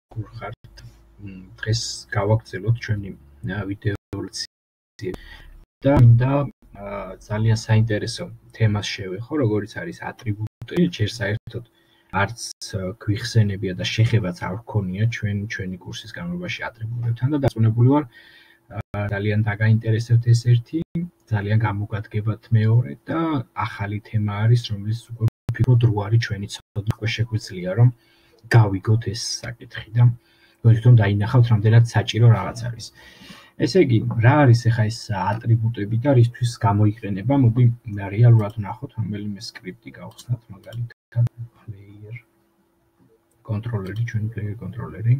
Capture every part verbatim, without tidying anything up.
გურხართ. დღეს გავაგრძელოთ ჩვენი ვიდეო ლექცია და მინდა ძალიან საინტერესო თემას შევეხო, როგორიც არის ატრიბუტები. ჯერ საერთოდ არც გვიხსენებია და შეხებაც არ გქონია ჩვენ ჩვენი კურსის განმავლობაში ატრიბუტებთან და დარწმუნებული ვარ ძალიან დაგაინტერესებთ ეს ერთი, ძალიან გამოგადგებათ მეორე და ახალი თემა არის, რომელიც უკვე ვფიქრობ დრო არის ჩვენი ცოდნა უკვე შეგვიძლია რომ გავიგოთ ეს საკითხი და თვითონ დაინახავთ რამდენად საჭირო რაღაც არის. ესე იგი, რა არის ახლა ეს ატრიბუტები და რისთვის გამოიყენება? მოდი რეალურად ვნახოთ, რომელიმე სკრიპტი გავხსნათ, მაგალითად player controller-ი, ჩვენი player controller-ი.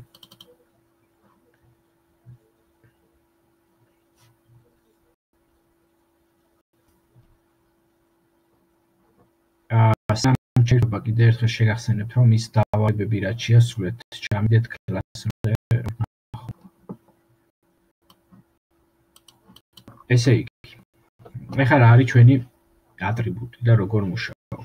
სამჭიროა კიდევ ერთხელ შეგახსენებთ, რომ ის დავალებები რაც შეასრულეთ, ჩამიდეთ კლასამდე. ესე იგი, ეხლა რა არის ჩვენი ატრიბუტი და როგორ მუშაობს?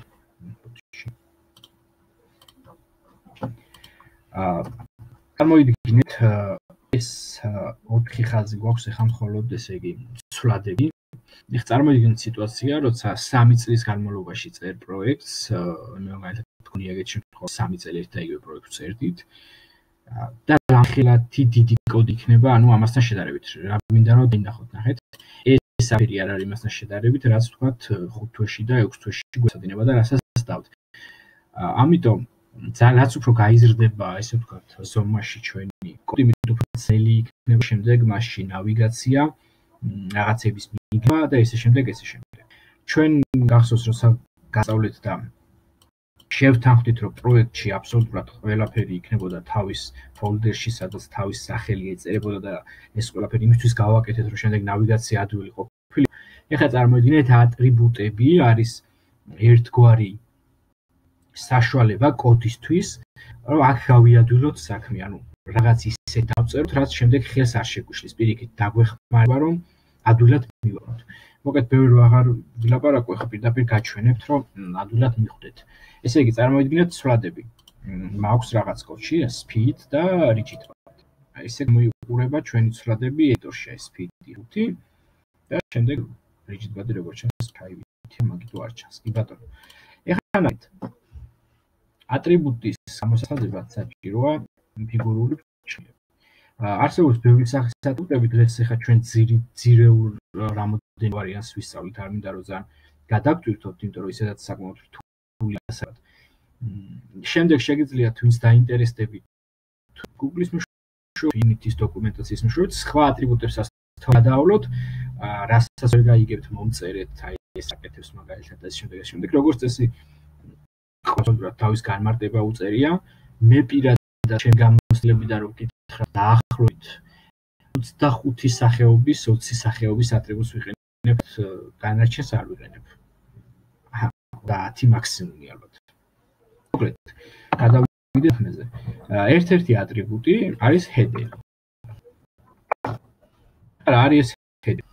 აა, წარმოიდგინეთ, ეს ოთხი ხაზი გვაქვს ეხლა მხოლოდ, ესე იგი, ცვლადები. ეხლა წარმოიდგინეთ სიტუაცია, როცა სამი წლის განმავლობაში წერ პროექტს, მაგალითად თქვენი ეგეთ შემთხვევაში სამი წელი ერთ და იგივე პროექტს წერდით და რამხელათი დიდი კოდი იქნება, ანუ ამასთან შედარებით. რა მინდა რომ დაინახოთ, ნახეთ. ეს აფერი არ არის იმასთან შედარებით, რაც თქვათ ხუთ თვეში და ექვს თვეში გვესადინება და რასაც დავთ. ამიტომ რაც უფრო გაიზრდება, ესე ვთქვათ, ზომაში ჩვენი კოდი, მით უფრო ძნელი იქნება შემდეგ მასში ნავიგაცია, რაღაცების მიღება და ესე შემდეგ, ესე შემდეგ. ჩვენ გახსოვს, როცა გასწავლეთ და შევთანხმდით, რომ პროექტში აბსოლუტურად ყველაფერი იქნებოდა თავის ფოლდერში, სადაც თავის სახელი ეწერებოდა და ეს ყველაფერი იმისთვის გავაკეთეთ, რომ შემდეგ ნავიგაცია ადვილი ყოფილიყო. ეხლა წარმოიდგინეთ, ატრიბუტები არის ერთგვარი საშუალება კოდისთვის, რომ აქ გავიადვილოთ საქმე, ანუ რაღაც ისე დავწეროთ, რაც შემდეგ ხელს არ შეგვიშლის. პირიქით დაგვეხმარება, რომ ადვილად მივაყოთ. მოკლედ, ბევრი რო აღარ ვილაპარაკო, ეხლა პირდაპირ გაჩვენებთ, რომ ადვილად მიხვდეთ. ესე იგი, წარმოიდგინეთ ცვლადები. მაქვს რაღაც კოდში speed და rigid path. ესე მოიყურება ჩვენი ცვლადები editor-ში speed ხუთი და შემდეგ rigid path როგორც ჩანს ფაივი, მაგით არ ჩანს. კი ბატონო. ეხლა ნახეთ. ატრიბუტის გამოსახაზებად საჭიროა ფიგურული ფრჩხილება. არსებობს ბევრი სახის ატრიბუტები, დღეს ახლა ჩვენ ძირეულ რამოდენ ვარიანტს ვისწავლით, არ მინდა რომ ძალიან გადაგტვირთოთ, იმიტომ რომ ისედაც საკმაოდ რთული ასად. შემდეგ შეგიძლიათ ვინც დაინტერესდებით Google-ის მეშვეობით, Unity-ის დოკუმენტაციის მეშვეობით, სხვა ატრიბუტებს გადაავლოთ, რასაც ვერ გაიგებთ, მომწერეთ, აი ეს საკეთებს მაგალითად და შემდეგ ეს შემდეგ, როგორც წესი კონკრეტულად თავის განმარტება უწერია, მე პირადად ჩემ გამოცდილებიდან რომ გითხრათ, დაახლოებით ოცდახუთი სახეობის, ოცი სახეობის ატრიბუტს ვიყენებთ, განარჩენს არ ვიყენებ. და ათი მაქსიმუმი ალბათ. მოკლედ, გადავიდეთ მეზე. ერთ-ერთი ატრიბუტი არის header. რა არის header?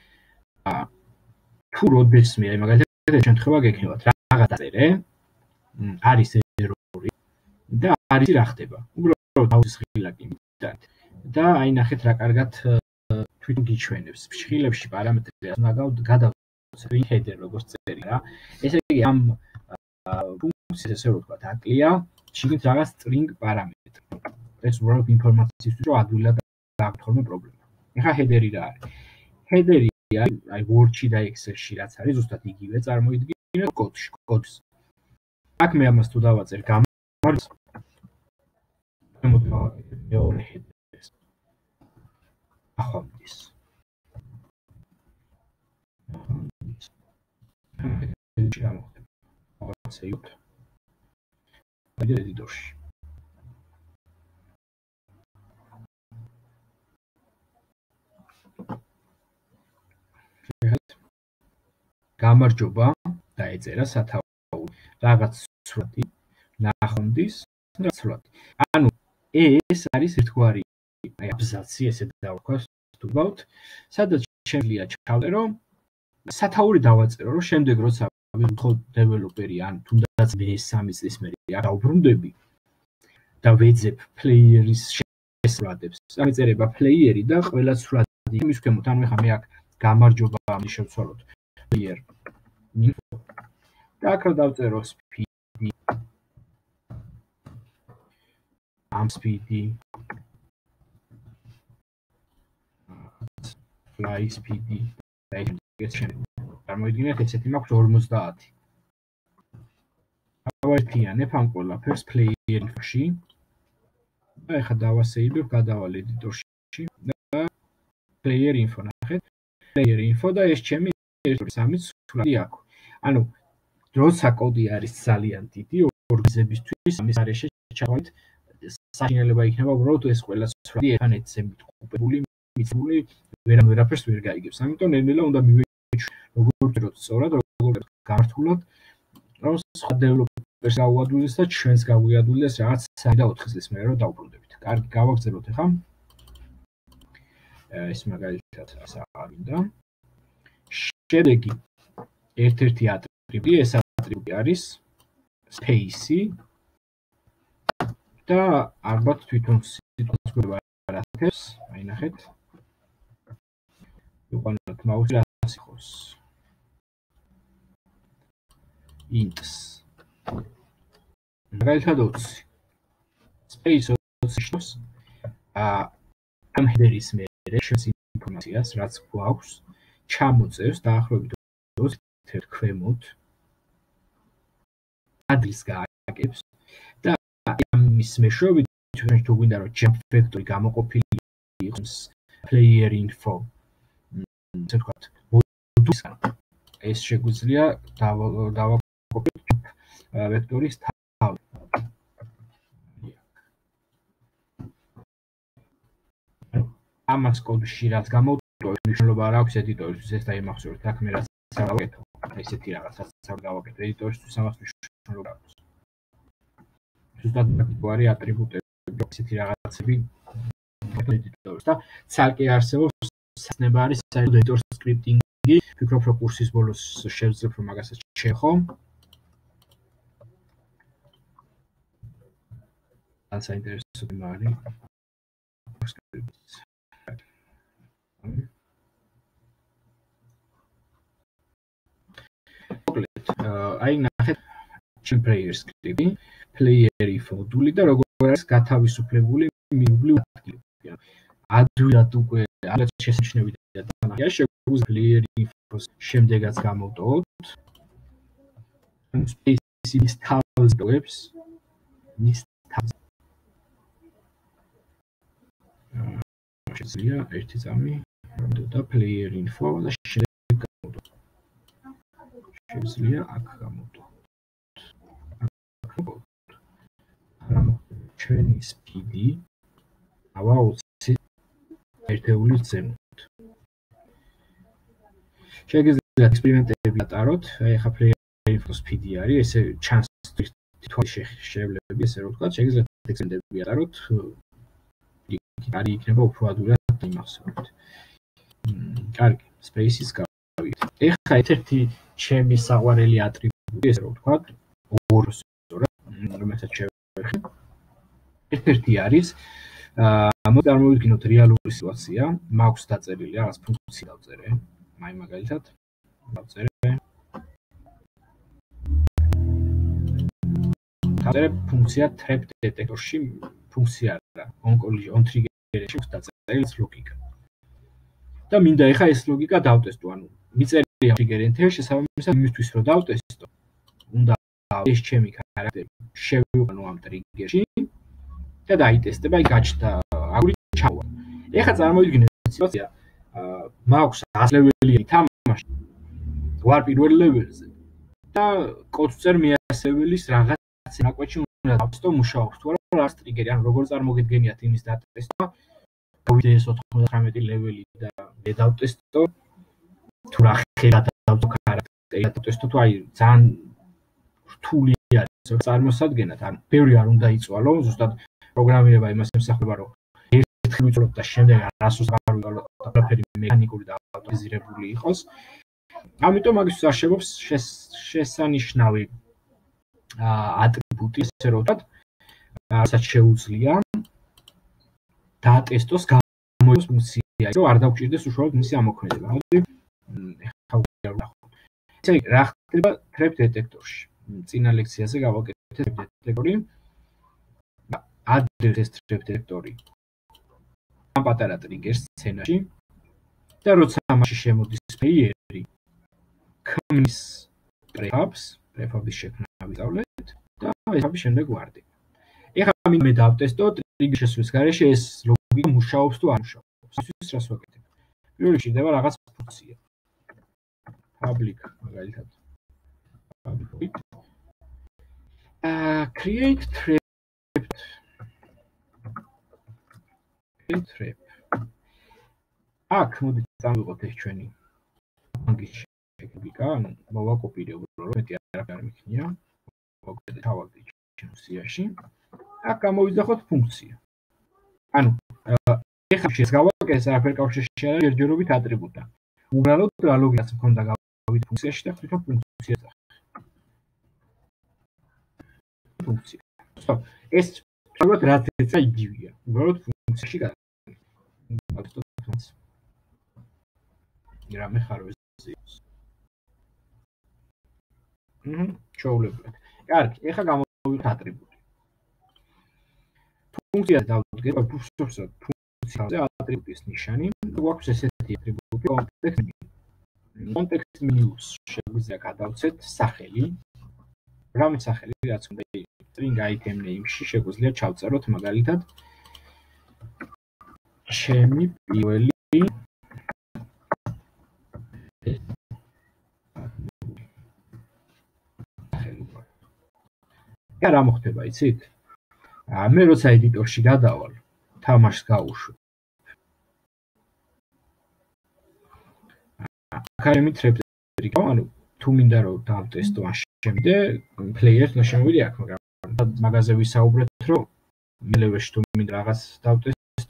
თუ როდესმე, აი მაგალითად შემთხვევა გექნებათ, რაღაც დაწერე, არის ერორი და არის რა ხდება. უბრალოდ თავის ხილაკი მიდათ და აი ნახეთ რა კარგად თვითონ გიჩვენებს. ფრჩხილებში პარამეტრები უნდა გადავცეთ header როგორც წერი რა. ესე იგი ამ ფუნქციას ესე რომ ვთქვათ, აკლია შიგნით რაღაც string პარამეტრი. ეს უბრალოდ ინფორმაციისთვის რომ ადვილად გაგვთ ხოლმე პრობლემა. ეხლა header-ი რა არის? header-ი აი Word-ში და Excel-ში რაც არის, ზუსტად იგივე წარმოიდგინეთ კოდში, კოდს. აქ მე ამას თუ დავაწერ გამარჯვებას შემოთავაზეთ მეორე header-ს. ახლა მიდის. ეს გამოხდება. რაღაცა იქ. აი editor-ში. გამარჯობა დაეწერა სათაური რაღაც ცვლადი ნახონდის და ცვლადი. ანუ ეს არის ერთგვარი აი აბზაცი, ესე დავქვათ, თუბავთ, სადაც შემიძლია ჩავწერო, სათაური დავაწერო, რომ შემდეგ როცა ვიყო დეველოპერი ან თუნდაც მე სამი წლის მერე არ დავბრუნდები და ვეძებ პლეიერის შესრულადებს. ამეწერება პლეიერი და ყველა ცვლადი იმის ქვემოთ, ანუ ეხლა მე აქ გამარჯობა ამის შევცვალოთ player info და აქ რა დავწერო speed am speedy fly speedy და ეს შემდეგ წარმოიდგინეთ ესეთი მაქვს ორმოცდაათი. ავაერთიანებ ამ ყველაფერს player info-ში და ეხლა დავასეიბებ, გადავალ ედიტორში და player info ნახეთ. player info და ეს ჩემი ერთი სამი ცვლადი აქვს. ანუ როცა კოდი არის ძალიან დიდი ორგანიზებისთვის ამის არეში ჩავალეთ საშინელება იქნება უბრალოდ ეს ყველა ცვლადი ერთმანეთზე მიტყუპებული, მიცული ვერან ვერაფერს ვერ გაიგებს. ამიტომ ნელ-ნელა უნდა მივეჩვენოთ როგორ ვწეროთ სწორად, როგორ გართულად, რომ სხვა დეველოპერს გაუადვილდეს და ჩვენს გაგვიადვილდეს რაღაც სამი და ოთხი წლის მერე რომ დავუბრუნდებით. კარგი, გავაგზავნოთ ახლა. ეს მაგალითად ასე არ მინდა. შედეგი ერთ-ერთი ატრიბუტი, ეს ატრიბუტი არის space და ალბათ თვითონ სიტყვას გვება არათებს, აი ნახეთ. ვიყვანოთ მაუსი რას იხოს. ints. მაგალითად ოცი. space ოცი შობს ამ header-ის მერე ჩვენს ინფორმაციას, რაც გვაქვს, ჩამოწევს დაახლოებით ოცი ქვემოთ ადგილს გააკეთებს და ამის მეშვეობით ჩვენ თუ გვინდა რომ jump vector-ი გამოყოფილი იყოს player info ასე ვთქვათ მოდულისგან ეს შეგვიძლია დავაკოპოთ ვექტორის თავი. ამას კოდში რაც გამოვტოვებ მნიშვნელობა არ აქვს ედიტორისთვის, ეს დაიმახსოვრეთ, აქ მე რაც გავაკეთო, ესეთი რაღაცას გავაკეთე ედიტორისთვის, ამას მნიშვნელობა აქვს. ზუსტად გვარი ატრიბუტები, ესეთი რაღაცები ედიტორს და ცალკე არსებობს საცნება არის ედიტორ სკრიპტინგი, ვფიქრობ რომ კურსის ბოლოს შევძლებ რომ მაგასაც შეხო. ან საინტერესო თემა არის. აი ნახეთ ჩემ player script-ი, player info მოდული და როგორ არის გათავისუფლებული მინული ადგილები. ადვილად უკვე ალბათ შესაჩნევია და შეგვიძლია player info-s შემდეგაც გამოვტოვოთ. space-ის თავს დოებს მის თავს. შეგვიძლია ერთი წამი და player info და შემდეგ გამოვტოვოთ. შეგვიძლია აქ გამოვტოვოთ. ჩვენი speed-ი ავა ოცი ერთეული ზემოთ. შეგიძლიათ ექსპერიმენტები ატაროთ, აი ახლა player info speed-ი არის, ესე ჩანს თვითონ შევლები, ესე რომ ვთქვათ, შეგიძლიათ ექსპერიმენტები ატაროთ, არის იქნება უფრო ადვილად იმახსოვროთ. კარგი, space-ის გავიდეთ. ეხლა ერთ-ერთი ჩემი საყვარელი ატრიბუტი, ესე რომ ვთქვათ, ორი სწორად, რომელსაც შევეხებ. ერთ-ერთი არის აა მოწარმოვიდგინოთ რეალური სიტუაცია, მაქვს დაწერილი რაღაც ფუნქცია დავწერე, აი მაგალითად დავწერე. დავწერე ფუნქცია trap detector-ში, ფუნქცია რა, on collision, on trigger-ში დაწერილი ლოგიკა. და მინდა ეხა ეს ლოგიკა დავტესტო, ანუ მიწერია trigger-enter შესაბამისად იმისთვის რომ დავტესტო, უნდა ეს ჩემი ქარაქტერი შევიყვანო ამ trigger-ში. და დაიტესტება, აი გაჩნდა აგური ჩავა. ეხლა წარმოიდგინეთ სიტუაცია, მაქვს ათი ლეველი თამაში. ვარ პირველ ლეველზე და კოდს წერ მეათე ლეველის რაღაც ნაკვეთში უნდა დავტესტო მუშაობს თუ არა რა ტრიგერი, ანუ როგორ წარმოგიდგენიათ იმის დატესტვა. გავიდე ეს ოთხმოცდათვრამეტი ლეველი და მე დავტესტო თუ რა ხელად დავტო ქარაქტერი დავტესტო თუ აი ძალიან რთული არის წარმოსადგენად, ანუ ბევრი არ უნდა იწვალო, ზუსტად პროგრამირება იმას ემსახურება, რომ ერთხელ ვიწვალოთ და შემდეგ არასდროს აღარ ვიყავოთ და ყველაფერი მექანიკური და ავტომატიზირებული იყოს. ამიტომ მაგისთვის არსებობს შესანიშნავი ატრიბუტი, ესე რომ ვთქვათ, რასაც შეუძლია დაატესტოს გამოიყენოს ფუნქცია, რომ არ დაგვჭირდეს უშუალოდ მისი ამოქმედება. მოდი ახლა ვნახოთ. ესე იგი, რა ხდება თრეფ დეტექტორში? წინა ლექციაზე გავაკეთეთ თრეფ დეტექტორი. ადრეს ეს თრეფ დეტექტორი ამ პატარა ტრიგერს სცენაში და როცა მასში შემოდის ფეიერი, ქმნის პრეფაბს, პრეფაბის შექმნა ვისწავლეთ და პრეფაბის შემდეგ ვარდება. ეხლა მე დავტესტო ტრიგერის შესვლის გარეშე ეს ლოგიკა მუშაობს თუ არ მუშაობს. ის რას ვაკეთებ? პირველ რიგში ხდება რაღაც ფუნქცია. public მაგალითად. public. აა create thread. create thread. აქ მოდით წამოვიღოთ ეს ჩვენი ფუნქციის შექმნიკა, ანუ მოვაკოპირებ რომ მეტი არ მიქნია. მოვაკეთე თავად ფუნქციაში. აქ გამოვიძახოთ ფუნქცია. ანუ ეხლა შეს გავაკეთე არაფერ კავშირში არ არის ერთჯერობით ატრიბუტა. უბრალოდ რა ლოგიკაც მქონდა გავიდე ფუნქციაში და ხვითონ ფუნქცია წახ. ფუნქცია. სწორ, ეს უბრალოდ რაც ეცა იგივეა. უბრალოდ ფუნქციაში გადაგდი. რამე ხარო ეს. ჰმ, ჩაულებად. კარგი, ეხლა გამოვიდეთ ატრიბუტი. ფუნქცია დავდგეთ, ფუნქციაზე ფუნქციაზე ატრიბუტის ნიშანი, გვაქვს ესეთი ატრიბუტი კონტექსტ მენიუ. კონტექსტ მენიუს შეგვიძლია გადავცეთ სახელი. რამე სახელი რაც უნდა იყოს string item name-ში შეგვიძლია ჩავწეროთ მაგალითად ჩემი პირველი და რა მოხდება იცით? მე როცა ედიტორში გადავალ, თამაშს გავუშვებ. აქ თრეფ დეტექტორი, ანუ თუ მინდა რომ დავტესტო ან შემიდე, პლეიერს უნდა შემოვიდე აქ, მაგრამ მაგაზე ვისაუბრეთ, რომ მელევეში თუ მინდა რაღაც დავტესტო.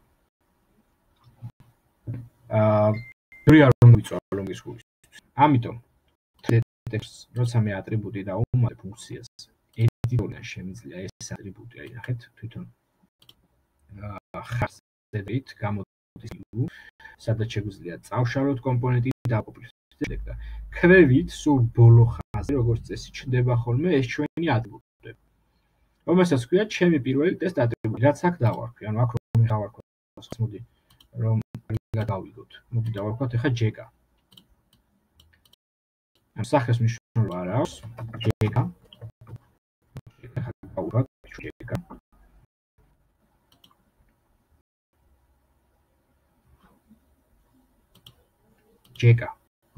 აა, რია რომ ვიწვალო მის გულისთვის. ამიტომ დეტექტორს, როცა მე ატრიბუტი დავუმატე ფუნქციას, ედიტორიდან შემიძლია ეს ატრიბუტი, აი ნახეთ, თვითონ აა ხარს დედით გამოდის უ, სადაც შეგვიძლია წავშალოთ კომპონენტი და აკოპიროთ და ქვევით სულ ბოლო ხაზზე, როგორც წესი, ჩნდება ხოლმე ეს ჩვენი ატრიბუტები. რომელსაც ქვია ჩემი პირველი ტესტ ატრიბუტი, რაც აქ დავარქვი, ანუ აქ რომ დავარქვათ, მოდი რომ გადავიდოთ. მოდი დავარქვათ ახლა ჯეკა. ამ სახეს მნიშვნელობა არ აქვს, ჯეკა. ახლა დავარქვათ ჯეკა. ჯეკა.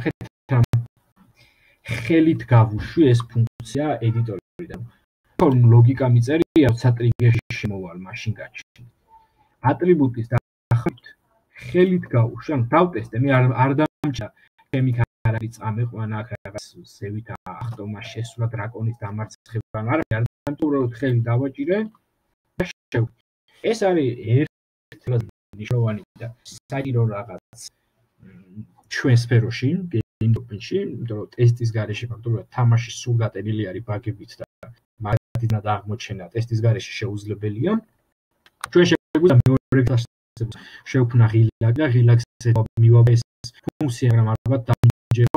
ხელით გავუშვი ეს ფუნქცია ედიტორიდან. თორემ ლოგიკა მიწერია, როცა ტრიგერში შემოვალ მაშინ გაჩნდა. ატრიბუტის დაახლოებით ხელით გავუშვი, ანუ დავტესტე, მე არ არ დამჭა ჩემი ქარაკტერი წამეყვანა აქ რაღაც ზევით ახტომა შესვლა დრაკონის დამარცხება, ან არა, არ დამჭა, უბრალოდ ხელი დავაჭირე და შევა. ეს არის ერთ მნიშვნელოვანი და საჭირო რაღაც ჩვენ სფეროში, game development-ში, იმიტომ რომ ტესტის გარეშე ფაქტობრივად თამაში სულ გატენილი არის ბაგებით და მაგათი აღმოჩენა ტესტის გარეშე შეუძლებელია. ჩვენ შეგვიძლია მეორე კლასზე შევქმნა ღილაკი და ღილაკზე მივაბე ეს ფუნქცია, მაგრამ ალბათ დამჯერო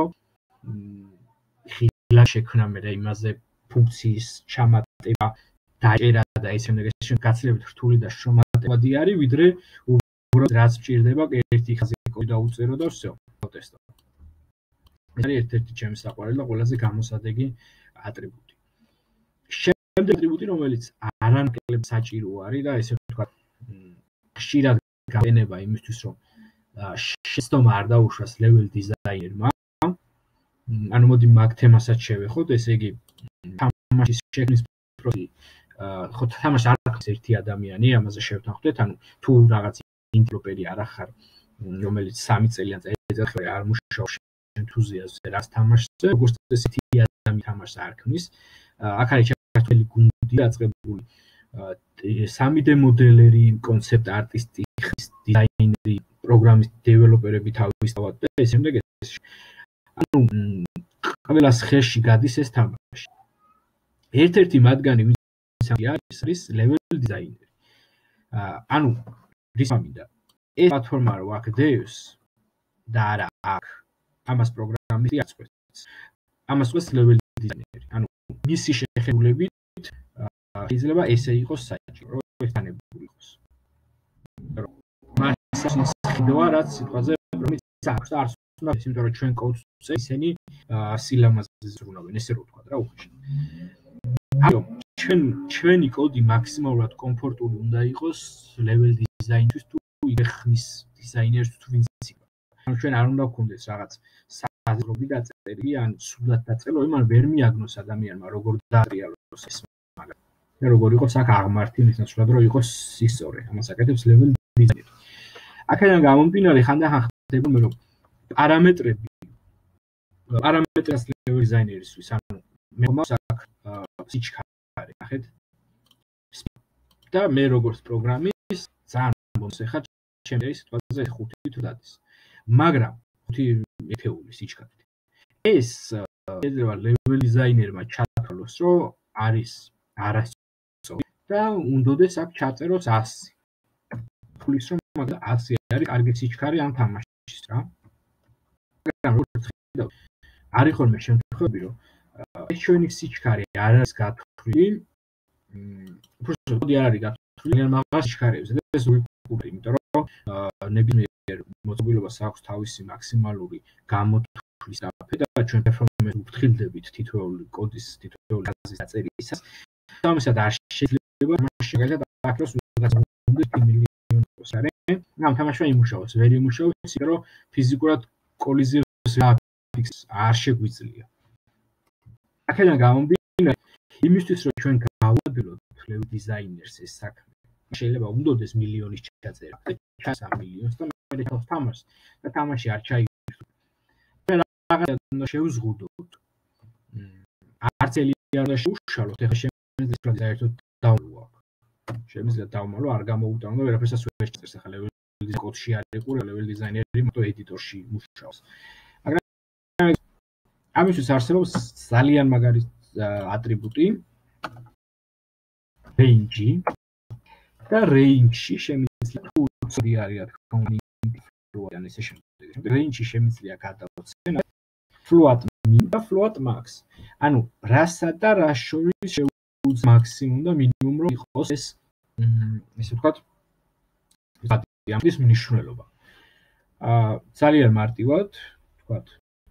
ღილაკ შექმნა მე და იმაზე ფუნქციის ჩამატება, დაჭერა და ესე შემდეგ ეს გაცილებით რთული და შრომატევადი არის, ვიდრე უბრალოდ რაც მჭირდება, ერთი ხაზი კოდი დაუწერო და всё, დავტესტო. ეს არის ერთ-ერთი ჩემი საყვარელი და ყველაზე გამოსადეგი ატრიბუტი. შემდეგ ატრიბუტი, რომელიც არანაკლებ საჭირო არის და ესე ვთქვათ, ხშირად გაენება იმისთვის, რომ შეცდომა არ დაუშვას level designer-მა. ანუ მოდი მაგ თემასაც შევეხოთ, ესე იგი თამაშის შექმნის პროცესი, ხო თამაში არ აქვს ერთი ადამიანი, ამაზე შევთანხმდეთ, ანუ თუ რაღაც ინტელოპერი არ ახარ, რომელიც სამი წელიან წელიწადში არ მუშაობს ენთუზიაზმზე რას თამაშზე, როგორც ესეთი ადამიანი თამაშს არ ქმნის. აქ არის ჩართული გუნდი დაწყებული სამი დე მოდელერი, კონცეპტ არტისტი, დიზაინერი, პროგრამის დეველოპერები თავისთავად და ესე შემდეგ ეს. ანუ ყველას ხელში გადის ეს თამაში. ერთ-ერთი მათგანი არის არის level designer. ანუ რის მინდა ეს პლატფორმა რო აქ დევს და არა აქ ამას პროგრამისტი აწყვეტს. ამას აწყვეტს level designer-ი. ანუ მისი შეხებულებით შეიძლება ესე იყოს საჭირო, ერთანებული იყოს. მას ხიდოა რაც სიტყვაზე პროგრამისტს აქვს და არც უნდა ის, იმიტომ რომ ჩვენ კოდს ვწერთ, ისინი სილამაზეს ზრუნავენ, ესე რო ვთქვა რა უხეში. ამიტომ ჩვენ ჩვენი კოდი მაქსიმალურად კომფორტული უნდა იყოს level design-თვის თუ იგ ხმის დიზაინერს თუ ვინც იქნება. ანუ ჩვენ არ უნდა გქონდეს რაღაც საზრობი დაწერილი ან სულად დაწერილი, იმან ვერ მიაგნოს ადამიანმა როგორ დაატრიალოს ეს მაგალითად. და როგორ იყოს აქ აღმართი მის ნაცვლად რომ იყოს ისწორე. ამას აკეთებს level designer. აქედან გამომდინარე ხანდახან ხდება რომ პარამეტრები პარამეტრას level designer-ისთვის ანუ მე მაქვს აქ სიჩქარე, ნახეთ. და მე როგორც პროგრამისტ ძალიან მომს ეხა ჩემი სიტყვაზე ხუთი თუ დადის. მაგრამ ხუთი ეთეული სიჩქარით. ეს შეიძლება level designer-მა ჩათვალოს, რომ არის არასწორი და უნდადეს აქ ჩაწეროს ასი. თulis რომ მაგა ასი არის კარგი სიჩქარე ამ თამაშის რა. მაგრამ როგორც ხედავ, არის ხოლმე შემთხვევები, რომ ეს ჩვენი სიჩქარე არ არის გათვლილი, უბრალოდ კოდი არ არის გათვლილი, ან მაგას სიჩქარეებს და ეს უიკურე, იმიტომ რომ ნებისმიერ მოწყობილობას აქვს თავისი მაქსიმალური გამოთვლის საფე და ჩვენ პერფორმანსს ვფრთხილდებით თითოეული კოდის თითოეული აზრის დაწერისას. ამისად არ შეიძლება მას შეგაძლოთ აკროს რაღაც უნდა მილიონს არის. ამ თამაშმა იმუშაოს, ვერ იმუშაოს, იმიტომ რომ ფიზიკურად კოლიზიებს არ შეგვიძლია. აქედან გამომდინარე, იმისთვის რომ ჩვენ გავადლოთ level designer-ს ეს საქმე, შეიძლება უნდოდეს მილიონის ჩაწერა. ჩასა მილიონს და მე თავს თამაშს და თამაში არ ჩაიგდო. მე რაღაცა უნდა შევზღუდოთ. არც ელი არ უნდა შეუშალოთ, ეხლა შემიძლია საერთოდ დავმალო. შემიძლია დავმალო, არ გამოუტანო და ვერაფერსაც ვერ შეწერს. ეხლა level designer კოდში არ იყურე, level designer-ი მარტო ედიტორში მუშაობს. მაგრამ ამისთვის არსებობს ძალიან მაგარი ატრიბუტი range და range-ში შემიძლია თუ ცუდი არის რა თქმა უნდა ან ესე შემდეგ. range-ში შემიძლია გადავცენ float min და float max. ანუ რასა და რას შორის შეუძლია მაქსიმუმ და მინიმუმ რომ იყოს ეს ესე ვთქვათ ამის მნიშვნელობა. აა ძალიან მარტივად ვთქვათ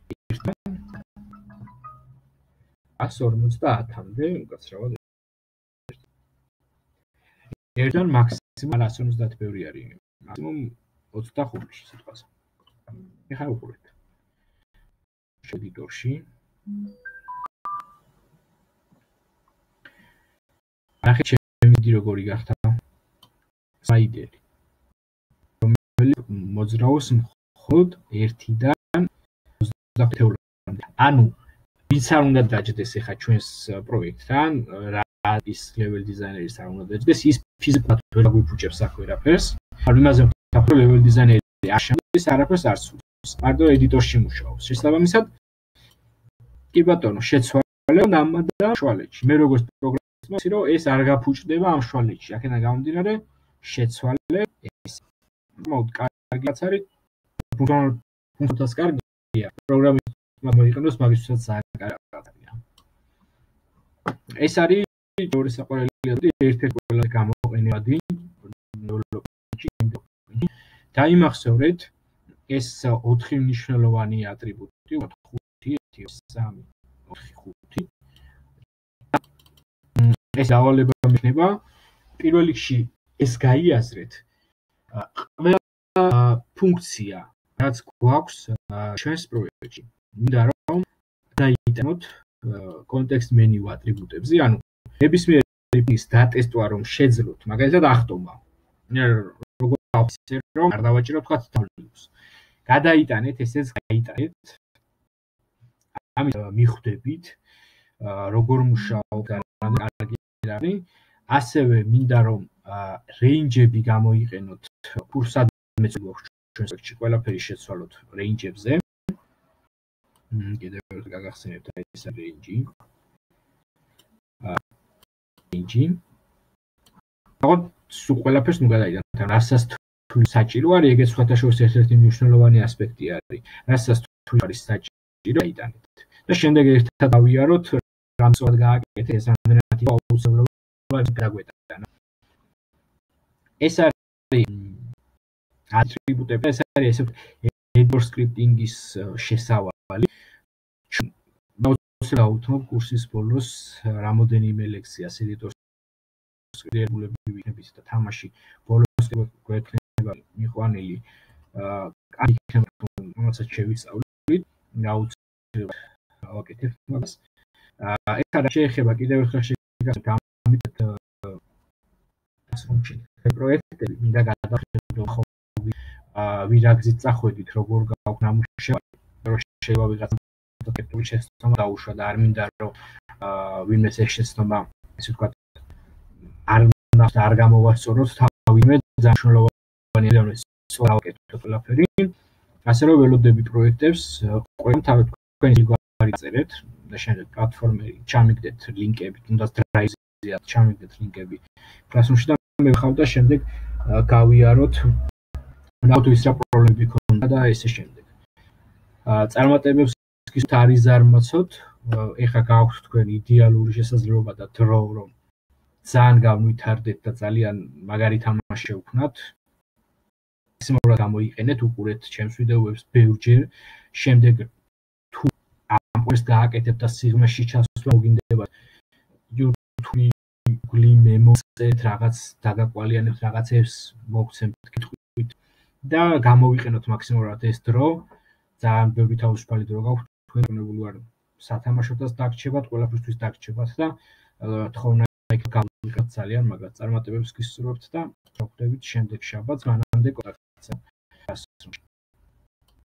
ას ორმოცდაათამდე უკაცრავად ერთიდან მაქსიმუმ ას ორმოცდაათი ბევრი არის მაქსიმუმ ოცდახუთი სიტყვაზე. ეხლა უყურეთ ედიტორში ნახეთ შემიდი როგორი გახდა საიდერი რომელიც მოძრაობს მხოლოდ ერთიდან ოცდაათამდე. ანუ ვინც არ უნდა დაჯდეს ეხა ჩვენს პროექტთან, რა ის level designer-ის არ უნდა დაჯდეს, ის ფიზიკურად ვერ აგვიფუჭებს აქ ვერაფერს. არ იმაზე ვთქვათ, რომ level designer-ი არ შემოდის, არაფერს არ სურს. მარტო ედიტორში მუშაობს. შესაბამისად, კი ბატონო, შეცვალე და შვალეთში. მე როგორც პროგრამისტი ვიცი, რომ ეს არ გაფუჭდება ამ შვალეთში. აქედან გამომდინარე, შეცვალე ეს. მოდ კარგიაც არის, ფუნქციას კარგია, პროგრამისტმა მოიყენოს მაგისთვისაც ძალიან კარგი რაღაცაა. ეს არის ორი საყვარელი ერთ-ერთი ყველაზე გამოყენებადი ნეუროლოგიაში. დაიმახსოვრეთ ეს ოთხი მნიშვნელოვანი ატრიბუტი, ხუთი, ერთი, სამი, ოთხი, ხუთი. ეს დავალება მექნება პირველ რიგში ეს გაიაზრეთ ყველა ფუნქცია, რაც გვაქვს ჩვენს პროექტში. მინდა რომ დაიტანოთ კონტექსტ მენიუ ატრიბუტებზე, ანუ ნებისმიერი ფუნქციის დატესტვა რომ შეძლოთ, მაგალითად ახტომა. როგორ ავსერ რომ არ დავაჭირო თქვა თავს. გადაიტანეთ, ესეც გაიტანეთ. ამით მიხვდებით როგორ მუშაობ და კარგი არის. ასევე მინდა რომ range-ები გამოიყენოთ კურსად მეც გვაქვს ჩვენს პროექტში ყველაფერი შეცვალოთ range-ებზე. კიდევ ერთხელ გაგახსენებთ ეს range. range. აღარ სულ ყველაფერს ნუ გადაიდან, რასაც თუ საჭირო არის, ეგეც სხვათაშორის ერთ-ერთი მნიშვნელოვანი ასპექტი არის. რასაც თუ არის საჭირო, აიტანეთ. და შემდეგ ერთად ავიაროთ, რამ სწორად გააკეთეთ, ეს რამდენად იყო აუცილებლობა დაგვეტანა. ეს არის ატრიბუტები, ეს არის ესე editor scripting-ის შესავალი. დავუთმობ კურსის ბოლოს რამოდენიმე ლექციას editor scripting-ები ვიქნებით და თამაში ბოლოს გვექნება მიყვანილი აი იქნება რომელსაც შევისწავლით, აუცილებლად ავაკეთებ მაგას. ეს არა შეეხება კიდევ ერთხელ შეგახსენებთ ამით function პროექტები მინდა გადავხედოთ ხო ვირაგზით წახვედით როგორ გაქვს ნამუშევარი რომ შეიძლება ვიღაცა ტექნიკური შეცდომა დაუშვა და არ მინდა რომ ვინმეს ეს შეცდომა ესე ვთქვათ არ არ გამოვასწოროთ თავიმე ძალიან მნიშვნელოვანია რომ სწორად გავაკეთოთ ყველაფერი ასე რომ ველოდები პროექტებს ყველა თავი თქვენი გვარი წერეთ და შემდეგ პლატფორმები ჩამიგდეთ ლინკები თუნდაც დრაივზე ჩამიგდეთ ლინკები კლასრუმში და მე ვხავ და შემდეგ გავიაროთ ნავთ ის რა პრობლემები ქონდა და ესე შემდეგ. წარმატებებს ის არ იზარმაცოთ, ეხლა გააქვთ თქვენ იდეალური შესაძლებლობა და დრო რომ ძალიან განვითარდეთ და ძალიან მაგარი თამაში შევქმნათ. მაქსიმალურად გამოიყენეთ, უყურეთ ჩემს ვიდეოებს ბევრჯერ, შემდეგ თუ ამ ყველს გააკეთებთ და სიღრმეში ჩასვლა მოგინდება YouTube გლიმე მოწერთ რაღაც დაგაკვალიანებთ რაღაცებს მოგცემთ კითხვით და გამოვიყენოთ მაქსიმალურად ეს დრო ძალიან ბევრი თავისუფალი დრო გაქვთ თქვენ უნებული ვარ სათამაშოთაც დაგრჩებათ ყველაფრისთვის დაგრჩებათ და თხოვნა იქ გავიხოთ ძალიან მაგრამ წარმატებებს გისურვებთ და ვხვდებით შემდეგ შაბათს მანამდე კონტაქტზე